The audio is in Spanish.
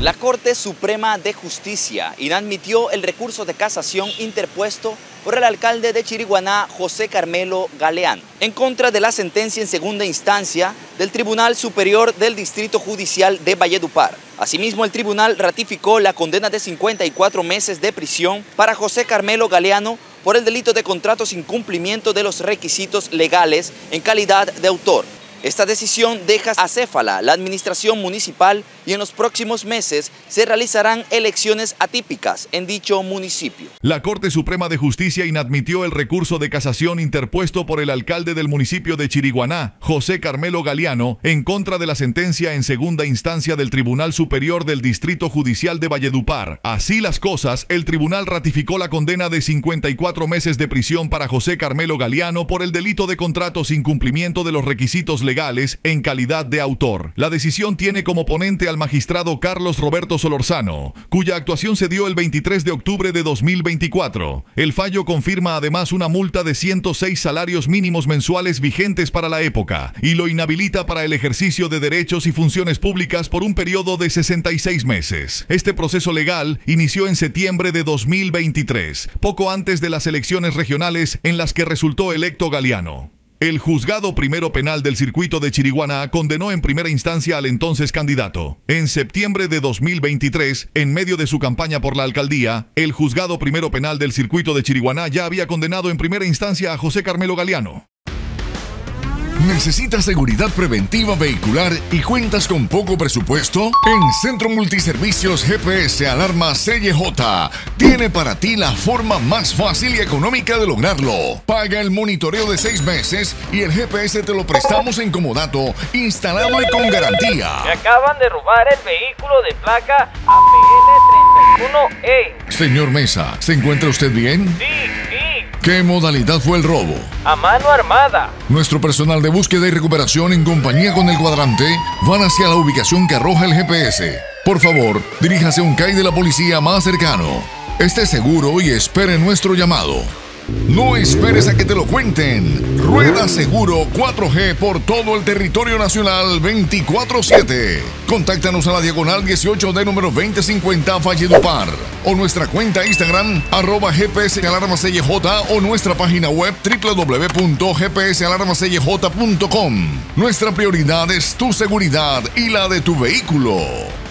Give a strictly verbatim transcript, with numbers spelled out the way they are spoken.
La Corte Suprema de Justicia inadmitió el recurso de casación interpuesto por el alcalde de Chiriguaná, José Carmelo Galeano, en contra de la sentencia en segunda instancia del Tribunal Superior del Distrito Judicial de Valledupar. Asimismo, el tribunal ratificó la condena de cincuenta y cuatro meses de prisión para José Carmelo Galeano por el delito de contrato sin cumplimiento de los requisitos legales en calidad de autor. Esta decisión deja acéfala la administración municipal y en los próximos meses se realizarán elecciones atípicas en dicho municipio. La Corte Suprema de Justicia inadmitió el recurso de casación interpuesto por el alcalde del municipio de Chiriguaná, José Carmelo Galeano, en contra de la sentencia en segunda instancia del Tribunal Superior del Distrito Judicial de Valledupar. Así las cosas, el tribunal ratificó la condena de cincuenta y cuatro meses de prisión para José Carmelo Galeano por el delito de contrato sin cumplimiento de los requisitos legales legales en calidad de autor. La decisión tiene como ponente al magistrado Carlos Roberto Solorzano, cuya actuación se dio el veintitrés de octubre de dos mil veinticuatro. El fallo confirma además una multa de ciento seis salarios mínimos mensuales vigentes para la época y lo inhabilita para el ejercicio de derechos y funciones públicas por un periodo de sesenta y seis meses. Este proceso legal inició en septiembre de dos mil veintitrés, poco antes de las elecciones regionales en las que resultó electo Galeano. El Juzgado Primero Penal del Circuito de Chiriguaná condenó en primera instancia al entonces candidato. En septiembre de dos mil veintitrés, en medio de su campaña por la alcaldía, el Juzgado Primero Penal del Circuito de Chiriguaná ya había condenado en primera instancia a José Carmelo Galeano. ¿Necesitas seguridad preventiva vehicular y cuentas con poco presupuesto? En Centro Multiservicios G P S Alarma C Y J tiene para ti la forma más fácil y económica de lograrlo. Paga el monitoreo de seis meses y el G P S te lo prestamos en comodato, instalado y con garantía. Me acaban de robar el vehículo de placa A P L treinta y uno E. Señor Mesa, ¿se encuentra usted bien? Sí, sí. ¿Qué modalidad fue el robo? A mano armada. Nuestro personal de búsqueda y recuperación en compañía con el cuadrante van hacia la ubicación que arroja el G P S. Por favor, diríjase a un C A I de la policía más cercano. Esté seguro y espere nuestro llamado. No esperes a que te lo cuenten. Rueda seguro cuatro G por todo el territorio nacional veinticuatro siete. Contáctanos a la diagonal dieciocho D número veinte cincuenta Valledupar o nuestra cuenta Instagram arroba G P S Alarma C Y J o nuestra página web w w w punto g p s alarma c y j punto com. Nuestra prioridad es tu seguridad y la de tu vehículo.